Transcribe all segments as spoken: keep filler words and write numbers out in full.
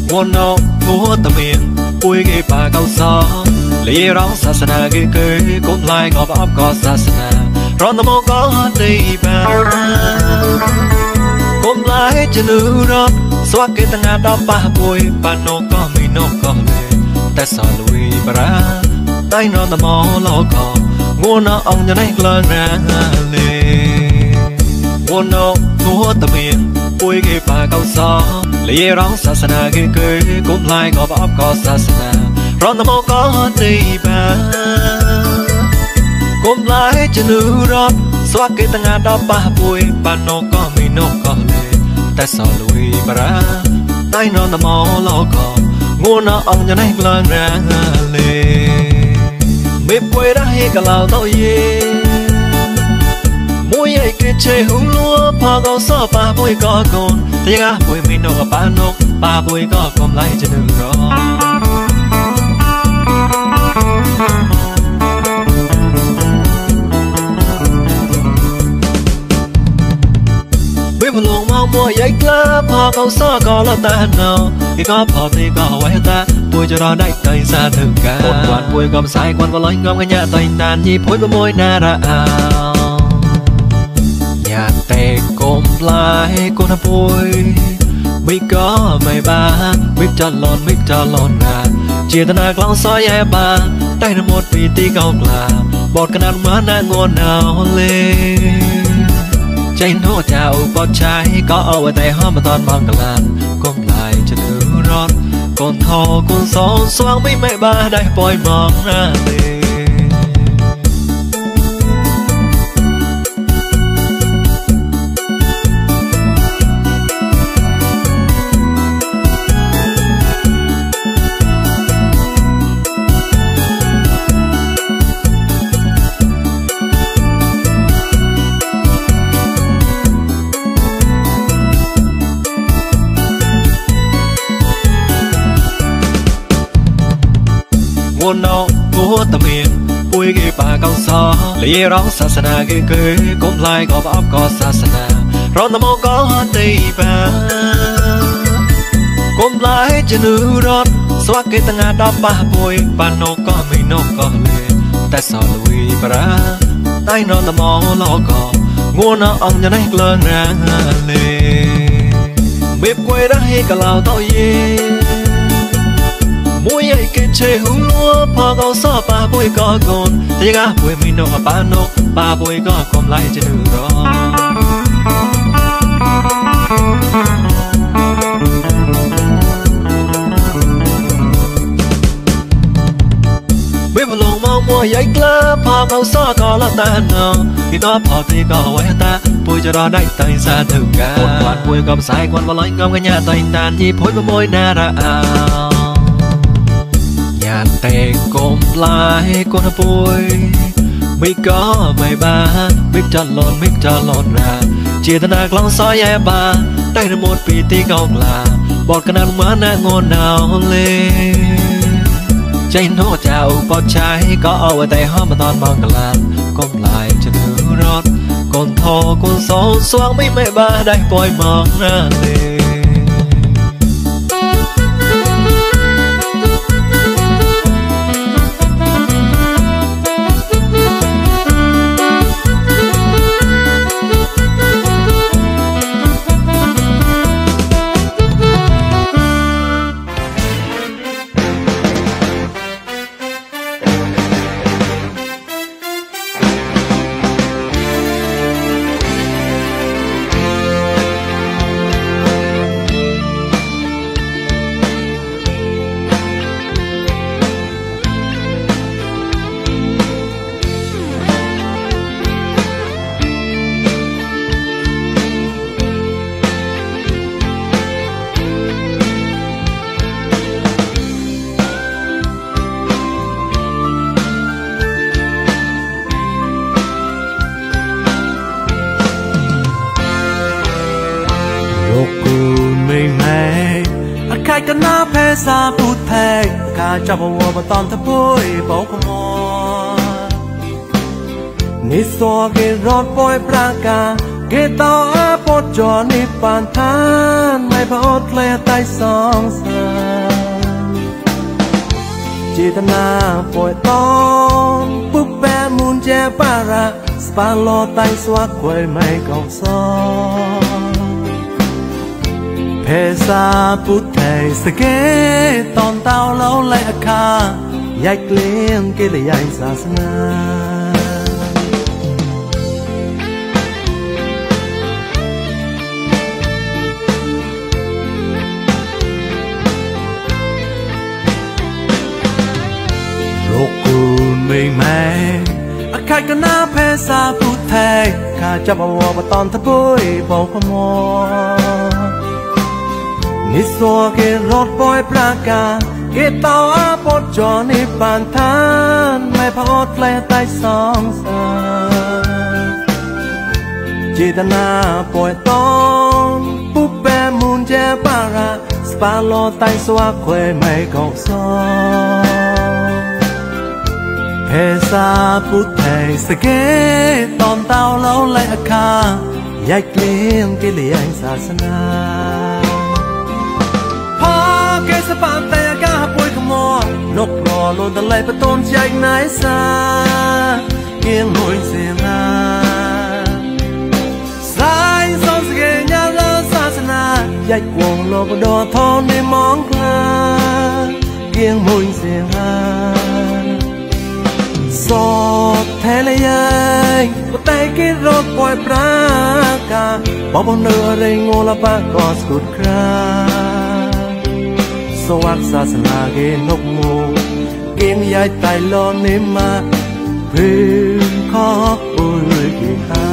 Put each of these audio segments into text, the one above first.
muôn nọ múa tầm miền vui ghê bà cao gió lý rong sa sa na ghê ghê cũng lại ngọc ấp có sa sa na rong tầm mô có đi bà cũng lại chân nữ rót xóa cái tăng ngà đau ba bùi bà nô có mi nô có lệ tại sao lùi bà ra tay nó tầm mô lo có muôn nọ ông nhà này lơ ra lệ muôn nọ múa tầm miền vui ghê bà cao gió lý rong sa sa na ghê ghê cũng lại ngọc ấp có sa sa na rong tầm mô có đi bà cũng lại chân nữ rót xóa cái tăng ngà đau ba bùi bà nô có mi nô có lệ tại sao lùi bà ra tay nó tầm mô lo có muôn nọ ông nhà này lơ ra lệ mếp quay đã hay cả lào tao ye mũi ấy kia chơi húng lúa phò gấu xó ba bùi có con thế ngã bùi mình nô ba nô ba bùi có còn lại trên đường đó biết một luồng mong mùa giấy lá phò gấu xó có là ta nào khi có phò thì có quay ta bùi cho đó đẩy tay xa thường cả một đoạn bùi gom sai quan vào lối ngom cái nhà tay đàn nhịp phối với môi na ra ảo nhà tè côm lại cô na bùi biết có mày ba biết cho lon biết cho lon à chia tan à clown soi ai ba tay là một vị tí cao là bọt cái ăn má na ngon nào lên trái nô chào bọt trái có ở tay hoa mà toàn bằng cả làn côm lại cho nữ rót con thò con gió xoang mấy mẹ ba đây bòi mong ra về muôn nọ múa tầm miền vui ghê bà cao gió lý rong sa sa na ghê ghê cũng lại có ấp có sa sa na rong tầm mô có đi bà cũng lại chân nữ rót xóa cái tăng ngà đau ba bùi bà nô có mi nô có lệ tại sao lùi bà ra tay nó tầm mô lo có muôn nọ ông nhà này lơ ra lệ bếp quay đã hay cả lào tao ye mũi ấy kia chơi húng lúa phò gấu xó ba bùi có con thế ngã bùi mình nô ba nô ba bùi có còn lại trên đường đó biết một luồng mong mùa giấy lá phò gấu xó có là ta nào khi có phò thì có quay ta bùi cho đó đẩy tay xa thường cả một đoạn bùi gom sai quan vào lối ngom cái nhà tay đàn nhịp phối với môi na ra ảo nhà tè côm lại con bùi biết có mày ba biết cho lon biết cho lon ra chia tan à clown soi ai ba tay là một vị tí cao là bọt cái ăn má na ngon nào lên trái nô chào bọt trái có ở tay hoa mà toàn bằng cả làn con lại cho nữ rót con thò con gió xoang mấy mẹ ba đây bòi mong ra lênกันน้าเพซาพูดแพงกาจับวัวมาตอนทะพุยบอกขโมยนิสวกินรอดปอยปรากาเกตาปอดจอนิปานทานไม่พอดแคลใต้สองสามจิตนาป่วยตอนปุ๊บแปมูลแจปาระสปาโลใต้สวักควยไม่กองซอเพซาพุทธสเกตอนเต้าเล้าไหลอาคายายเกลี้ยงเกลียศาสนาโลกกูไม่แม่อาคายกันหน้าเพซาพุทธข้าจับเอาวตอนทะบุยบอกขโมนิสวเกรถบอยปรากาเกตาอาปอดจอนิปานทานไม่พอดแคลใต้สองสามจิตนาป่วยตอนปุ๊บแปมูลแจปาระสปาโลใต้สวักควยไม่กองซอเพซาพุทธสเกตอนเต้าเล้าไหลอาคายายเกลี้ยงเกลียศาสนาพอเกสปานแต่กาป่วยขโมยนกรอโลนตะไลประตูนใจไหนซาเกียงมวยเสียงาสายสองสเกญาลาศาสนายายกวงโลกดอทองในมองคลาเกียงมวยเสียงาสอดแทเลยังก็แต่กิรถปล่อยปรากาบอกบนเรือเรงโงละปะกอสกุดคราสวัสดิ์ศาสนาเกนกมูเกณฑ์ยายไตลอนเนมาพื้นขออุยกิฮา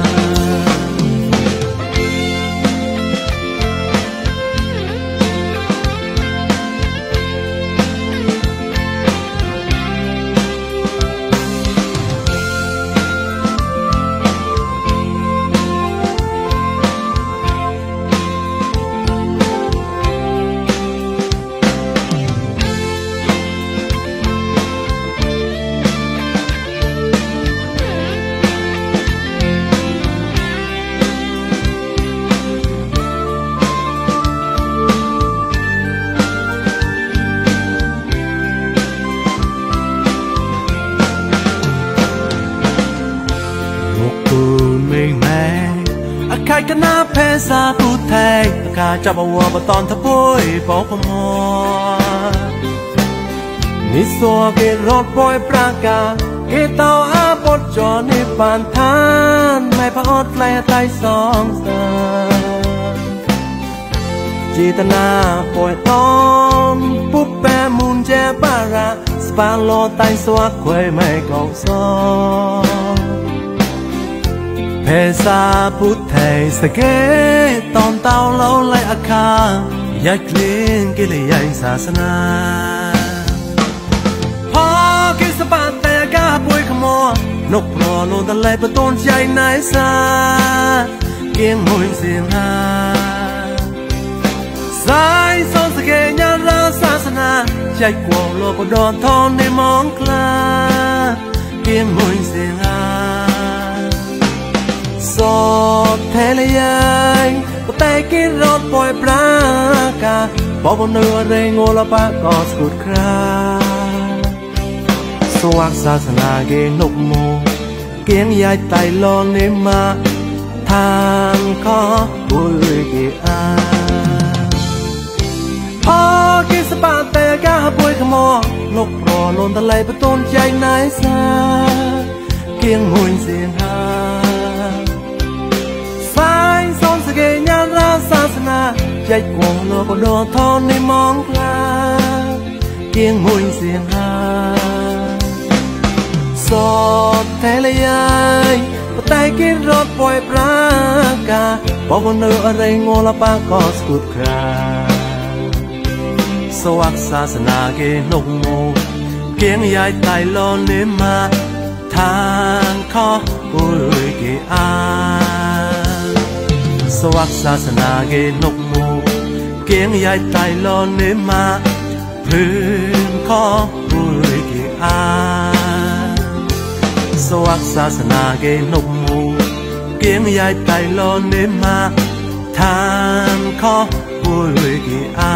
ใครกันหน้าเพซาพูดไทยกาจับเอาวัวตอนทะบุยบอกขโมยนิสวเกรถบอยปรากาเกตาอาปอดจอนิปานทานไม่พอดแคลใต้สองสามจิตนาป่วยตอนปุ๊บแปมูลแจปาระสปาโลใต้สวักควยไม่กองซอเพซาพุทธสเกตอนเต้าเล้าไหลอาคายายเกลี้ยงเกลียศาสนาพอกิสปานแต่กาป่วยขโมยนกรอโลนตะไลประตูนใจไหนซาเกียงมวยเสียงฮาสายสองสเกญาลาศาสนาใจกวงโลกดอนทองในมองคลาเกียงมวยเสียงฮาสอดแทเลยังก็แต่กิรถปล่อยปรากาบอกบนเรือเรงโงละปะกอสกุดคราสวักศาสนาเกนกโมเกียงยายไตลอนเนมาทางขอบุยกีอาพอกิสปานแต่กาป่วยขโมยนกรอโลนตะไลประตูนใจไหนซาเกียงมวยเสียงฮาสายสอนสเกญาลาศาสนาใจกวงโลกดอทอนในมองคลาเกียงมวยเสียงฮาสอดแทเลยังก็แต่กินรถปล่อยปรากาบอกบนเรืออะไรโงละปะกอสกุดคราสวักศาสนาเกนกโมเกียงยายไตลอนเนมาทางขอบุยกีอาสวักศาสนาเกนกมูเกียงยายไตลอนเนมาพื้นขอบุยกีอาสวักศาสนาเกนกมู kiêng dài tay lo nếm mà than khó vui kỳ a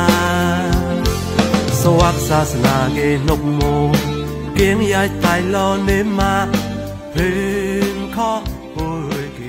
swak sa sna ge nốc mô kiêng dài tay lo nếm mà phim khó vui kỳ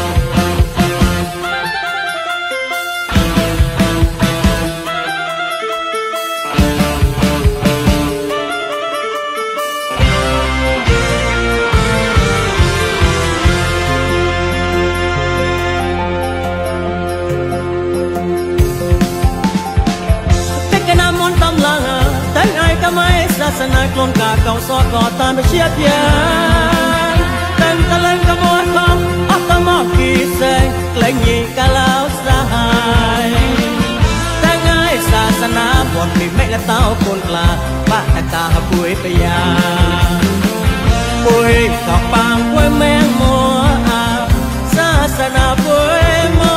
ไม่ศาสนากลนกาเก่าซอก่อตามไปเชียดยานแต่งตะเลงกระมวลของอัตมอกกีแสงเกลงยิงกะลาวสหายแต่ง่ายศาสนาบทมีไม่ละเต้าคนกลาบ้าตะกาปุยไปยาปุยกอกปางปุยแมงมัวอาศาสนาปุยมัว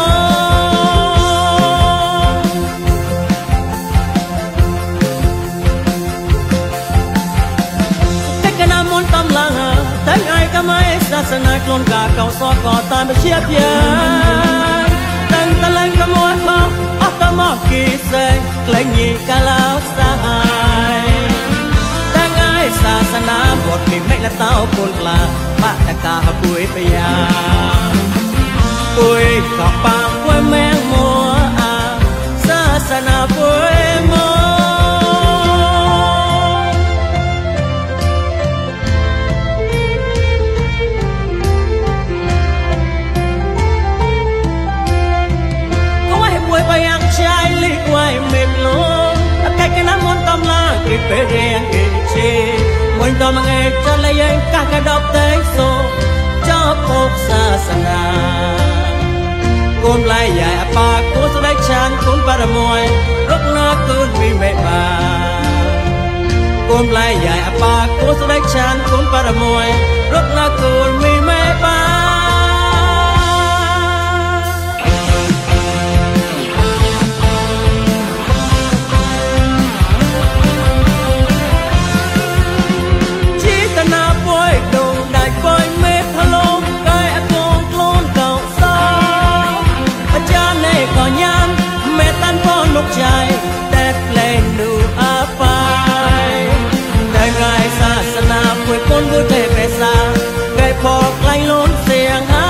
ไม่ศาสนากลนกาเก่าซอก่อตามไปเชียดยานแต่งตะเลงกระมวลของอัตมอกกีแสงเกลงยิงกะลาวสหายแต่ง่ายศาสนาบทมีไม่ละเต้าคนกลาบ้าตะกาปุยไปยาปุยกอกปางปุยแมงมัวอาศาสนาปุยมัวไปยังชายลิกไว้เม็ดลงใครกันน้ำมันตำลากินไปเรียนกินชีมันตอมังเอจะเลยยังกากระดบเตยโซเจ้าพบศาสนากุมลายใหญ่ปากกูสลายชันกุมปารมวยรกนากุนวิเวบากุมลายใหญ่ปากกูสลายชันกุมปารมวยรกนากุนวิเวบาใจแต่เพลงดูอาไปแต่ไงศาสนาป่วยคนบุเทเปสาไก่พอกไล่ล้นเสียงหา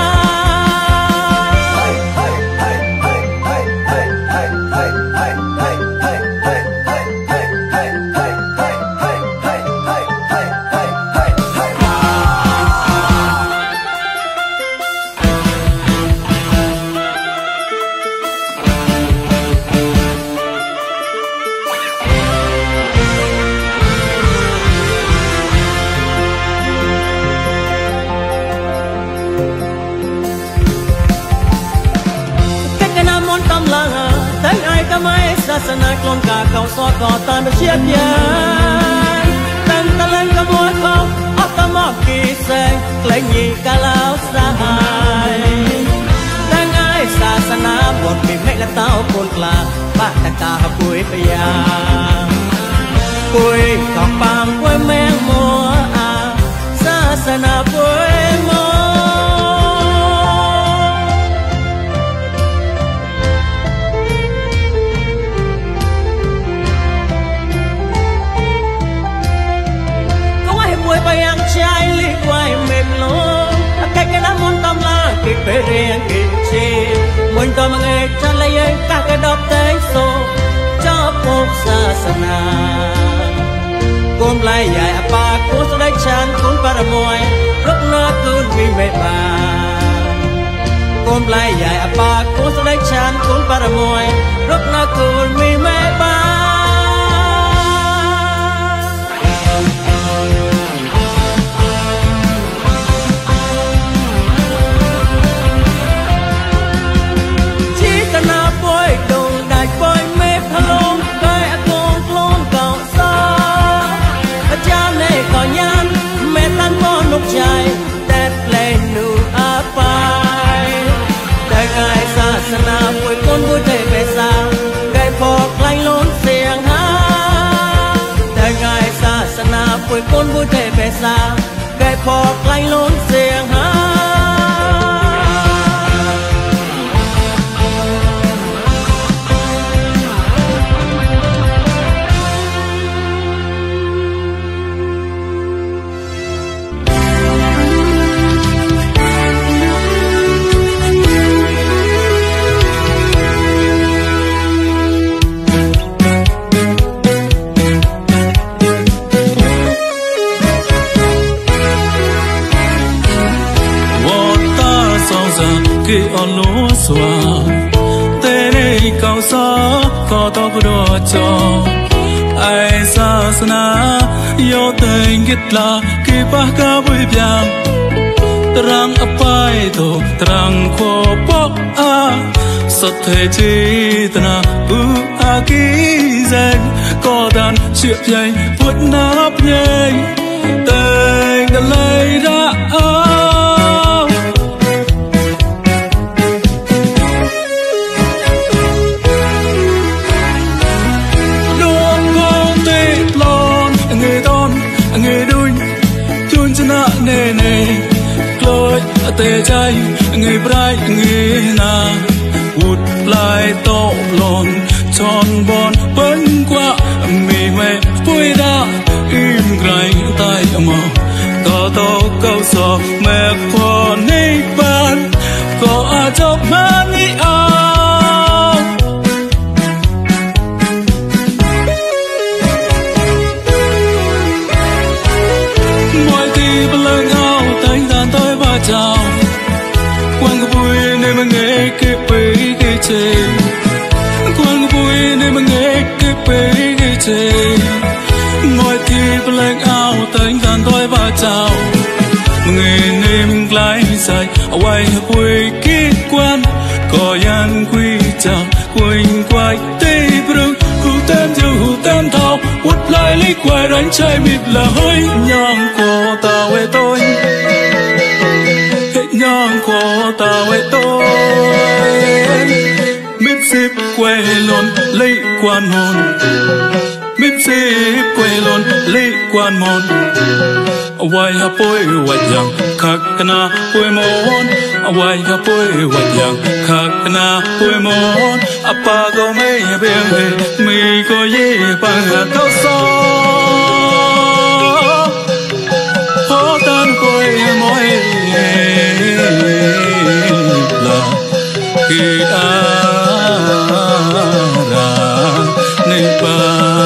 ศาสนากลนกาเก่าซอก่อตามไปเชียดยานแต่งตะเลงกระมวลของอัตมอกกีแสงเกลงยิงกะลาวสหายแต่ง่ายศาสนาบทมีไม่ละเต้าคนกลาบ้าตะกาปุยไปยาปุยกอกปางปุยแมงมัวอาศาสนาปุยมัวไปยังชายลิกไว้เม็ดลงใครกันน้ำมันตำลากินไปเรียนกินชีมันตอมังเอจะเลยยังกากระดบเตยโซเจ้าพบศาสนากุมลายใหญ่ปากกูสลายชันกุมปารมวยรกนากุนวิเวบากุมลายใหญ่ปากกูสลายชันกุมปารมวยรกนากุนวิเวบาใจแต่เพลงนูอาไปแต่ไงศาสนาป่วยคนบุเทเปสาไก่พอกไล่ล้นเสียงหาแต่ไงศาสนาป่วยคนบุเทเปสาไก่พอกไล่ล้นเสียงหา kỳ on lúa xòa tê này cao gió có to có đua cho ai xa sana yo tình kết là kỳ ba ca vui biang terang apa itu terang ko pok a sot thế chi tana bu a ki zen có đàn chuyện dây vuốt nắp nhây tình đã lấy ra nè nè lối tê chay người brai người na ụt lại to lon tròn bon bấn qua mì mẹ vui đa im gầy tay mò có to câu sò mẹ con đi ban có à chọc man đi ao mọi khi bất lương ao đánh đàn tôi ba chào quan cái vui nên mà nghe cái bể cái chê quan cái vui nên mà nghe cái bể cái chê mọi khi bất lương ao đánh đàn tôi ba chào nghe nên lái dài quay vui kết quan có yan quy chào quỳnh quay tây brung hú tem diêu hú tem thao quất lại lấy quay đánh trái mịt là hơi nhang của ta về tôi hết nhang của ta về tôi mít xếp quay lon lấy quan hồn mít xếp quay lon lấy quan môn away ha poi wajang khakna poi mon away ha poi wajang khakna poi mon apa go me beng he mi ko ye pa thao so ho tan poi moi la ki a ra nei pa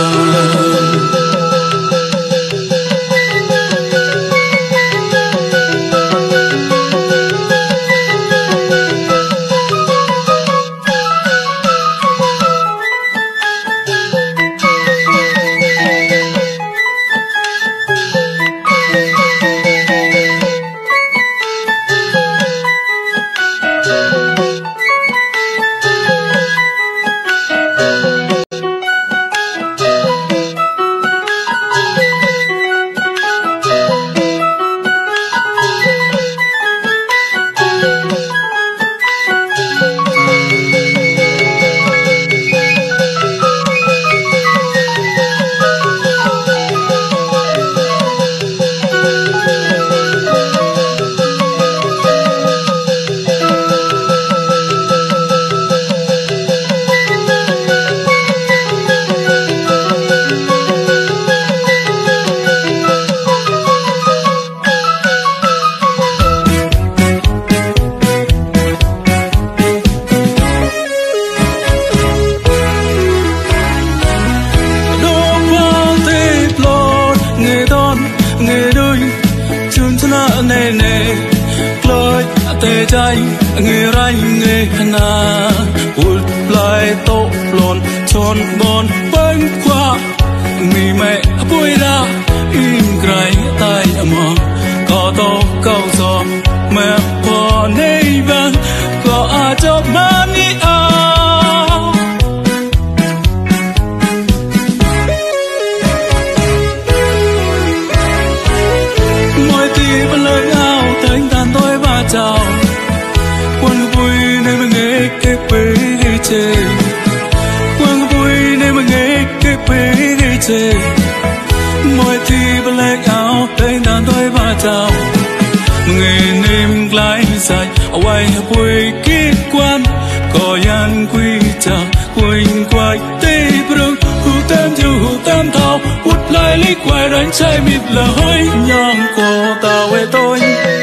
tê chay người ranh người na ụt lại to lon tròn bon bánh qua mì mẹ vui ra im gầy tay mò có to câu gió mẹ bỏ nay vang có à cho man đi ao mọi tí vẫn lời ao thanh tàn tôi ba chào quan vui nên mà nghe cái bể cái chê quan vui nên mà nghe cái bể cái chê mọi tí vẫn lời ao thanh tàn tôi ba chào nghe nên lái dài quay vui kết quan có yan quy chào quỳnh quay tây brung hú tem diêu hú tem thao hút lại lấy quay đánh trái mịt là hơi nhang của ta về tôi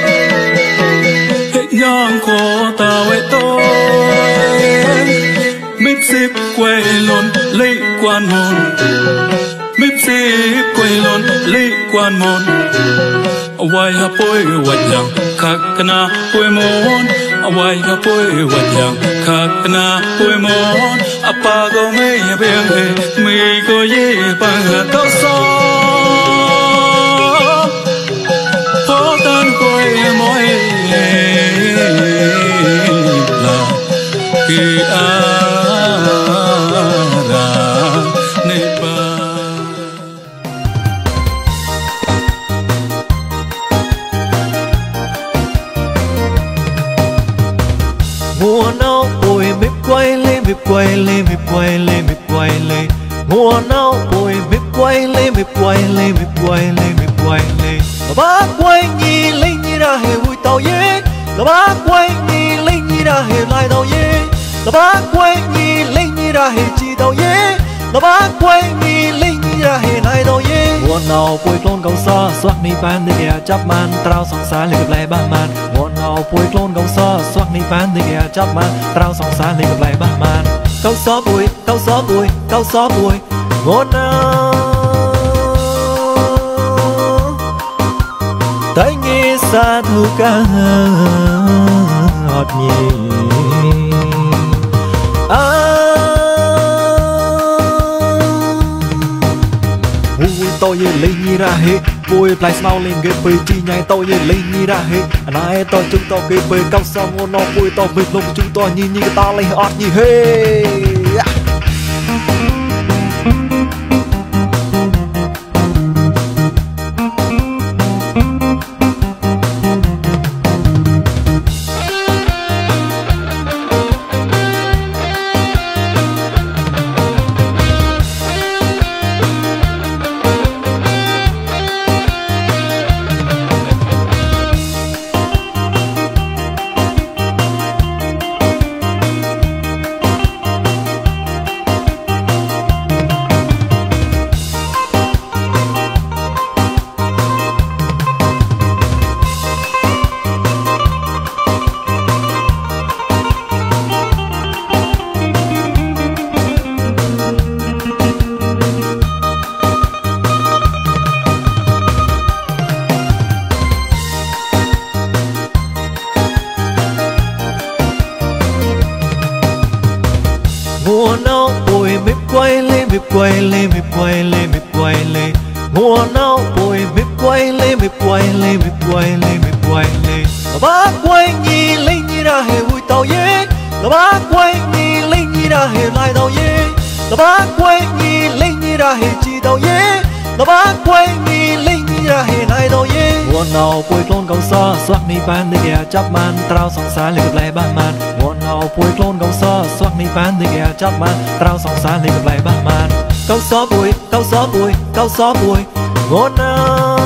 hết nhang của ta về tôi mít xếp quay lon lấy quan hồn mít xếp quay lon lấy quan môn away ha poi wajang khakna poi mon awai ka poi wajang khakna poi mon apa ko me be me ko ye pa to so ho tan poi moi la ki a ra ne pa mùa nao ôi mếp quay lê mếp quay lê mếp quay lê mếp quay lê mùa nao ôi mếp quay lê mếp quay lê mếp quay lê mếp quay lê là bác quay nhì linh như ra hề vui tàu dế là bác quay nhì linh như ra hề lại tàu dế là bác quay nhì linh như ra hề chi tàu dế là bác quay nhì linh như ra hề lại tàu dế mùa nao quay clone cầu so xoát ni ban để kẻ chấp man trao song xa liền gặp lại ba man mùa nao quay clone cầu so xoát ni ban để kẻ chấp man trao song xa liền gặp lại ba man câu xó bụi câu xó bụi câu xó bụi mùa nao tay nghe xa thu ca ngọt nhì tôi như linh như ra hết vui play smile lên ghế bơi chi nhai tôi như linh như ra hết này tôi chúng tôi ghế bơi cao sao ngô nó vui tôi bịch lông chúng tôi như như ta lấy ọt như hết mùa nao ôi mếp quay lê mếp quay lê mếp quay lê mếp quay lê mùa nao ôi mếp quay lê mếp quay lê mếp quay lê mếp quay lê là bác quay nhì linh như ra hề vui tàu dế là bác quay nhì linh như ra hề lại tàu dế là bác quay nhì linh như ra hề chi tàu dế là bác quay nhì linh như ra hề lại tàu dế mùa nao quay clone cầu so xoát ni ban để kẻ chấp man trao song xa liền gặp lại ba man mùa nao quay clone cầu so xoát ni ban để kẻ chấp man trao song xa liền gặp lại ba man câu xó bụi câu xó bụi câu xó bụi mùa nao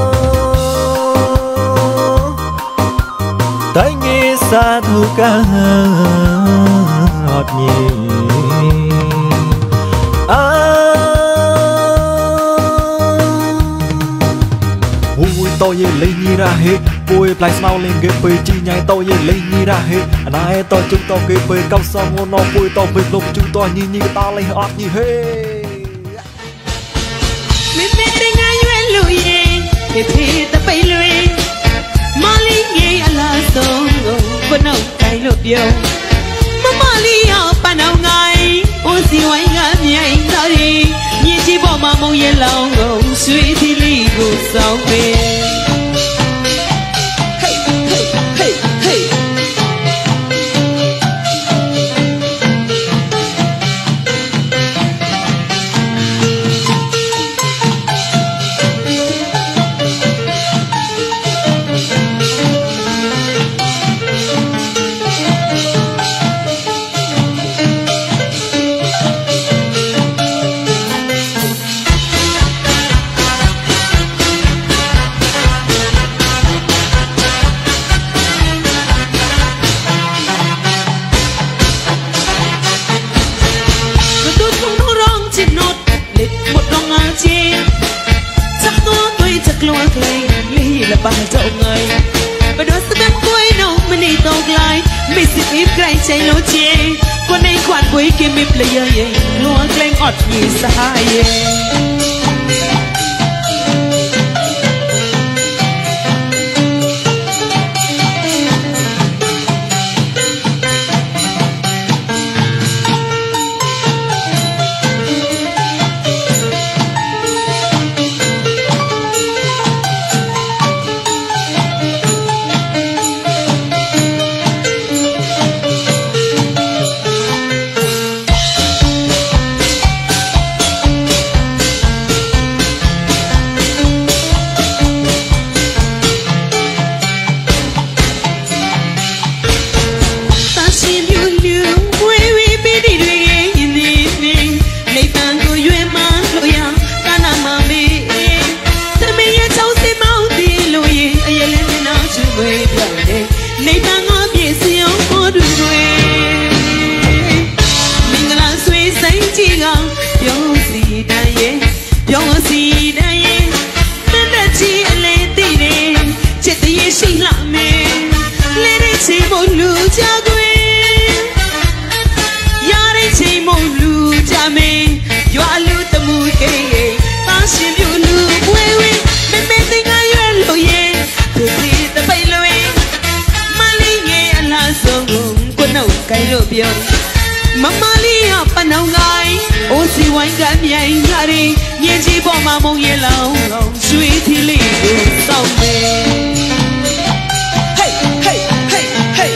tay nghe xa thu ca ngọt nhì vui tôi như linh như ra hết vui play smile lên ghế bơi chi nhai tôi như linh như ra hết này tôi chúng tôi ghế bơi cao sao ngô nó vui tôi bịch lông chúng tôi như như ta lấy ọt như hết mẹ mẹ đây ngay quen lùi để thì ta bay lùi Mali nghe ala song vẫn ông cái lột điều mà Mali ở pan ông ngay ôn si hoài ngã nhảy ra đi như chỉ bỏ mà mong yên lòng ông suy thì li gù sao về hey hey hey hey bằng chậu người và đôi sức em cuối nâu mình đi tàu lại mình xịt ít gầy cháy lỗ chê con ấy khoản cuối kia mình lấy ơi lúa lên ọt nhì sai cái lộ biểu mama li à pan nào ngay ô si wine cả nhảy ra đi nhẹ chỉ bỏ mà mong nhẹ lâu suy thì li đường sau mê hey hey hey hey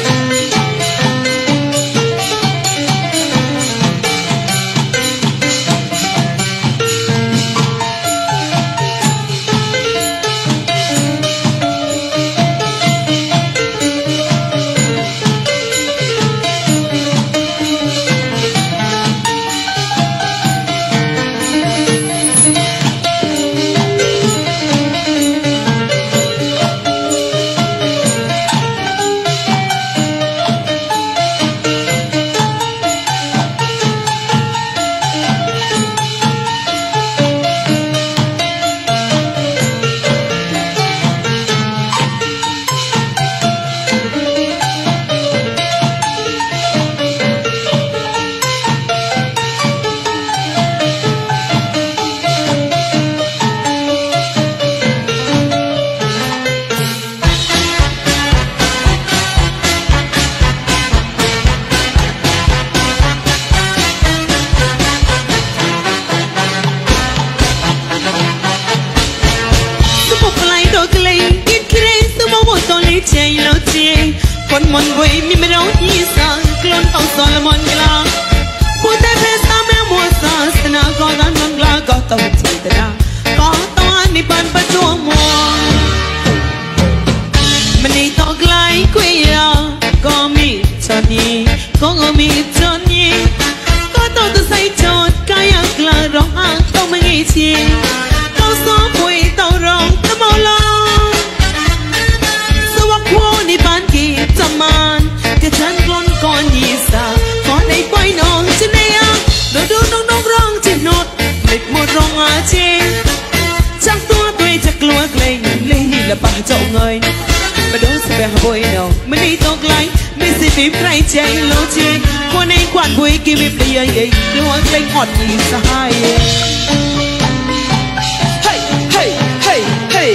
คนมนบุยมีไม่รู้ยี่สังกลอนเอาสอนละมนกลางผู้แต่เพศแม่มัวศาสนาก็การนนกลาก็ต้องจิตนาก็ต้องอันนี้ปันประจวบมัวมันนี่ต้องไกลกุยาก็มีจนนี้ก็มีจนนี้ก็ต้องตัวใส่จดกายกลาร้องอ่างต้องไม่งี้ชีต้องซ้อมบุยต้องร้องต้องเมาลองสวักหัวในบ้านกีจำมันก็ฉันกลอนก่อนยี่สาขอในปล่อยน้องจะได้ยังดูดูน้องน้องร้องจิตนดเล็กหมดร้องอาเจียจักตัวตัวจะกลัวเกรงเลยนี่ละป่าเจ้าเงยมาดูสิแบบบุยน้องไม่ได้ตกไหลไม่สิบีบใครใจโลจีคนในควันบุยกินไม่เปลี่ยนเองกลัวเกรงอ่อนยี่สาให้เฮ้เฮ้เฮ้เฮ้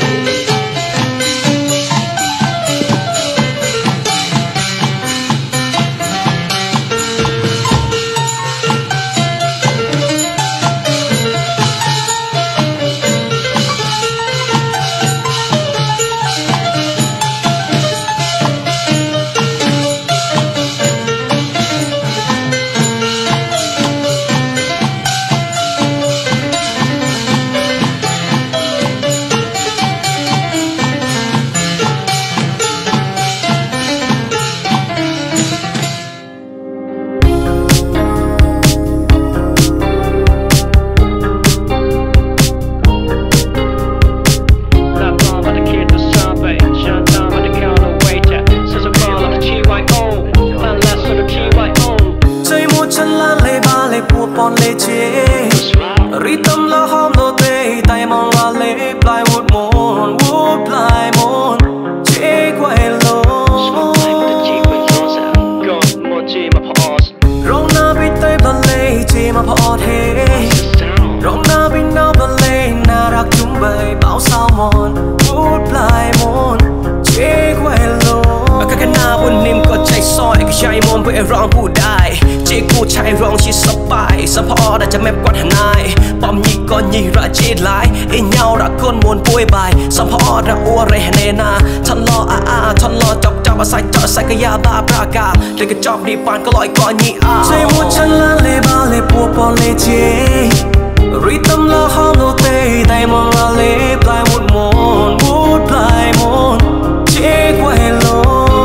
ร้องผู้ได้เจ้กูใช้ร้องชิดสบายสะพอได้จะแม่กวาดหายปอมยี่ก่อนยี่ระจีดหลายไอ้เงารักคนมวนป่วยบายสะพอระอัวเรเนนาฉันรออาอาฉันรอจับจับอาศัยเจาะใส่กระยาบาปรากาเด็กกระจอกดีปานก็ลอยก่อนยี่อาใจมัวฉันละเลบาเลปัวปอนเลเจริตมละห้องโลเตได้มองละเลปลายมุดมนมุดปลายมนเจ๊กว่าเฮโล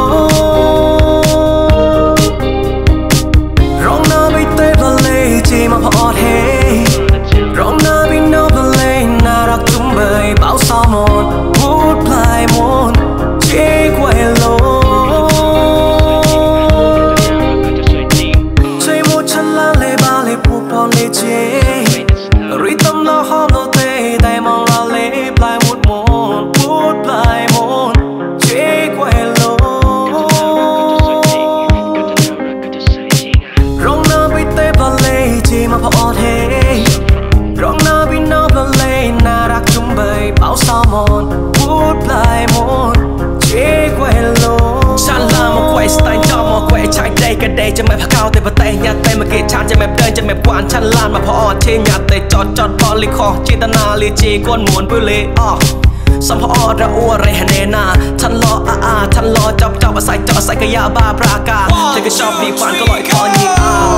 มาพอดเฮร้องนาบินนอกเลนน่ารักจุ่มเบยเบาสาวมนพูดพลายมนเจ๊กว่าเฮโลใจมูฉันละเลบาเลผูกพอเลเจริตมละห้องโลเตได้มองละเลปลายจะไม่พักเก้าแต่ปะเตยยัดเตยมาเกชานจะไม่เดินจะไม่กวานชั้นลานมาพอเชยยัดเตยจอดจอดพอลิคอจิตนาลีจีก้นหมุนปุเลอ้อสัมพอระอัวไรฮะเนนาฉันรออาอาฉันรอจับจับอาศัยจับอาศัยกะยาบ้าปรากาเธอก็ชอบดีฟันก็ลอยคอยิงอ้าว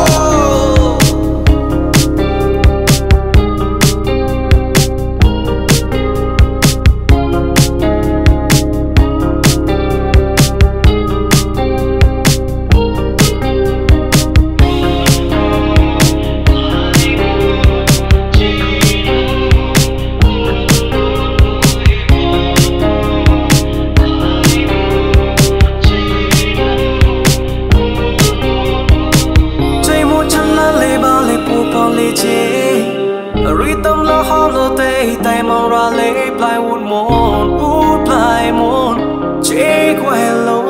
รีตำละห้องเราเตยแต่มองราเล่ปลายวุ่นมนพูดปลายมนเช็คไว้ลง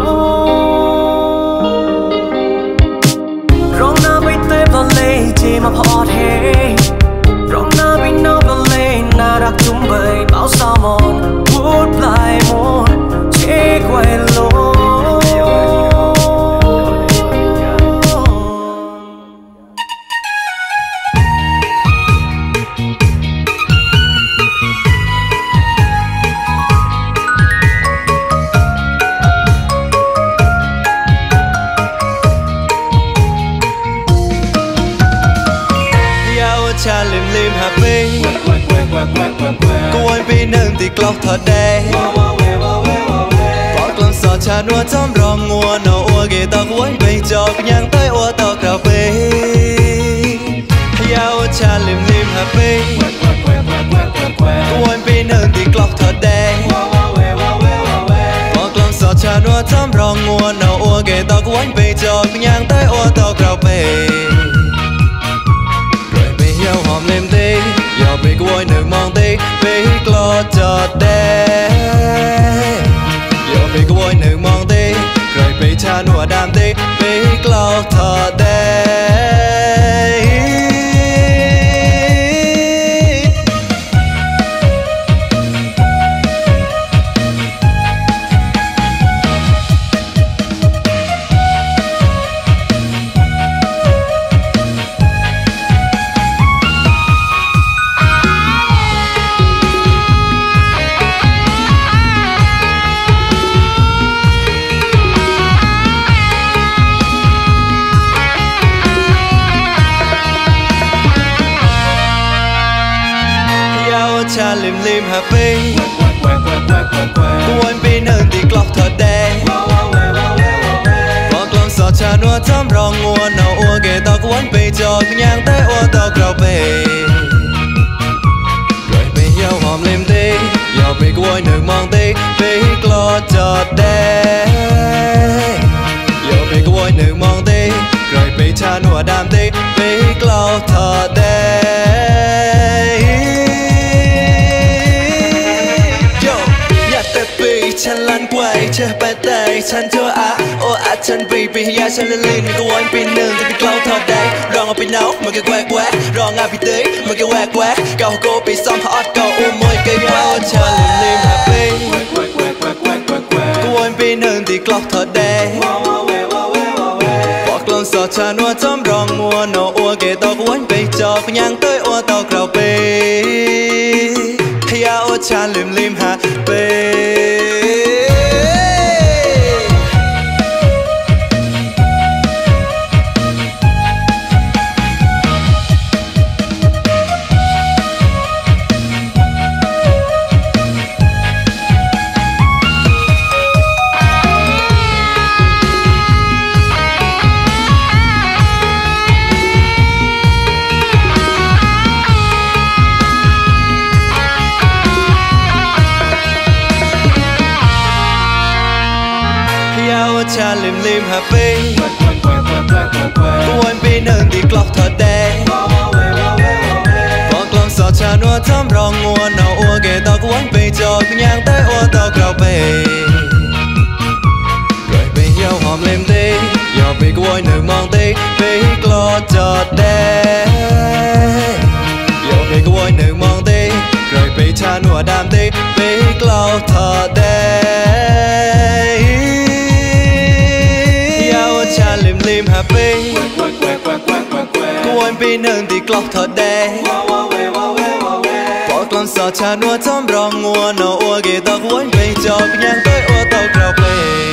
ร้องหน้าไปเตยปลาเล่เจมาพอเทร้องหน้าไปน้องปลาเล่น่ารักจุ่มเบยเบาสาวมนพูดปลายมนเช็คไว้ลงชาลิมลิมหาปีกวนปีหนึ่งที่กลอกทอดแดงปอกลำสอดชาหนัวจอมรองงัวหนออัวเกตอกวนไปจอกยังใต้อัวตอกเราปียาวชาลิมลิมหาปีกวนปีหนึ่งที่กลอกทอดแดงปอกลำสอดชาหนัวจอมรองงัวหนออัวเกตอกวนไปจอกยังใต้อัวตอกเราปีyêu hòm lên tí giờ bị quay nước mong tí bị lo chợt đê giờ bị quay nước mong tí rồi bị cha nua đam tí bị lo thở đêชาลิมลิมหาปีกวนปีหนึ่งที่กลอกทอดแดงบอกลำสอดชาหนัวจอมรองงัวหนออัวเกตอกวนไปจอกยังใต้อัวตอกเราไปรวยไปเยี่ยวหอมลิมตียาวไปกวนหนึ่งมองตีไปกลอจอดแดงยาวไปกวนหนึ่งมองตีรวยไปชาหนัวดามตีไปกลอทอดแดงฉันลันกวยเชื่อไปแต่ฉันเจออาโออาฉันปีปียาฉันลื่นๆก็วันปีหนึ่งจะไปกล้าวทอดแดงรองเอาไปเนามันก็แกวกแวกรองอาไปเตยมันก็แวกแวกเก่าโกปีซ้อมพอดเก่าอุ้มมวยเกยว่าฉันลืมหาปีก็วันปีหนึ่งที่กล้าวทอดแดงบอกลงสอดชาหนัวจอมรองมัวหนออัวเกตอกวันไปจอกยังเตยอัวตอกเราปียาโอชาลืมลืมหาปีชาลิมลิมหาปีกวนปีหนึ่งที่กลอกทอดแดงบอกลำสอดชาหนัวจอมรองงัวหนออัวเกตอกวนไปจอกยังใต้อัวตอกเราไปรวยไปเยี่ยวหอมลิมตียาวไปกวนหนึ่งมองตีไปกลอจอดแดงยาวไปกวนหนึ่งมองตีรวยไปชาหนัวดามตีไปกลอทอดแดงชาลิมลิมหา về cô anh bên nơi thì clock thật đẹp bỏ con sợ cha nuôi tóm rong ngua nổ ua ghê tao cô anh về cho nhang tới ua tao kéo về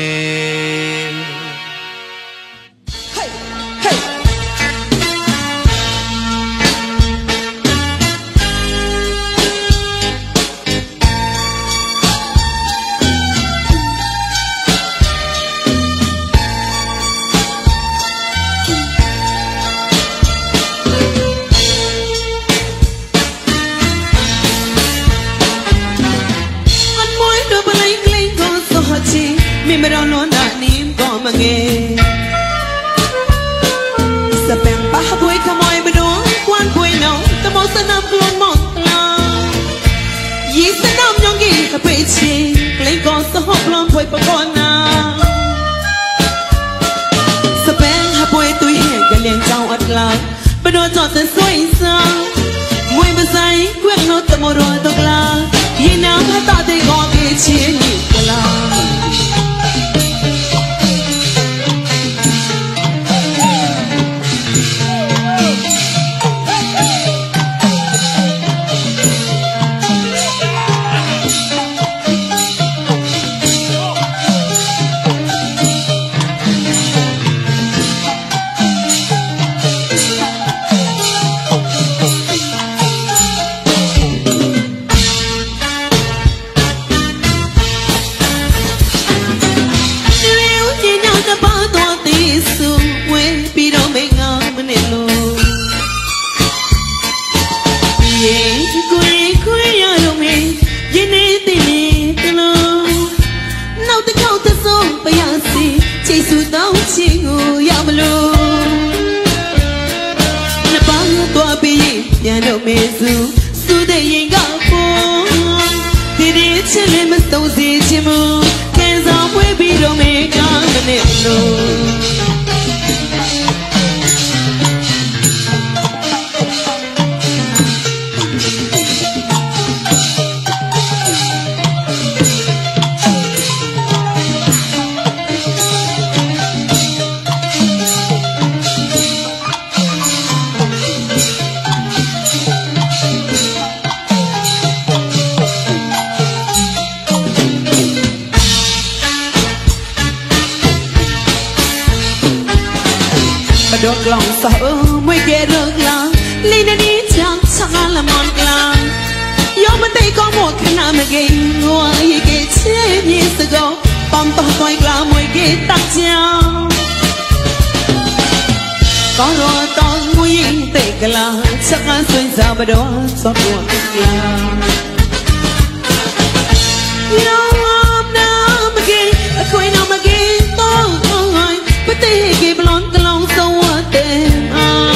mi mà đau nó đã nín có mà nghe sa bèn ba buổi khăm môi bên đó quan quay nào ta mau sa nam luôn một lần yi sa nam nhong gì ta bị chi lấy con sa hop lon quay pa con nào sa bèn ha buổi tuổi hè cái liền trao ắt là bên đó chọn tên xoay sang môi bên say quên nó ta mau rồi tóc là yi nam ha ta để có cái chi nhỉ là no mezu su de yenga po tiri chele mas tau si chimu ken za pwe bi do me ka mane no được lòng sợ mới ghé được lòng lên đến đi chẳng chẳng là mòn lòng gió bên đây có một cái nào mà ghé ngồi ghé chết như sự gấu bom to quay là mùi ghé tắt nhau có rồi to mùi tệ cả là chắc ăn xuyên ra bên đó gió buồn là gió ôm nào mà ghé khơi nào mà ghé to ngồi bên đây ghé blond cái lòng sâu tem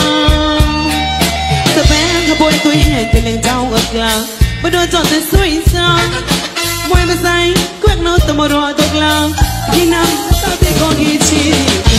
sa bèn ha bôi tôi hẹn cái lên trao ớt là bây giờ chọn tên suy sang môi mà say quét nó từ một đôi tóc là khi nào ta thấy con ghi chi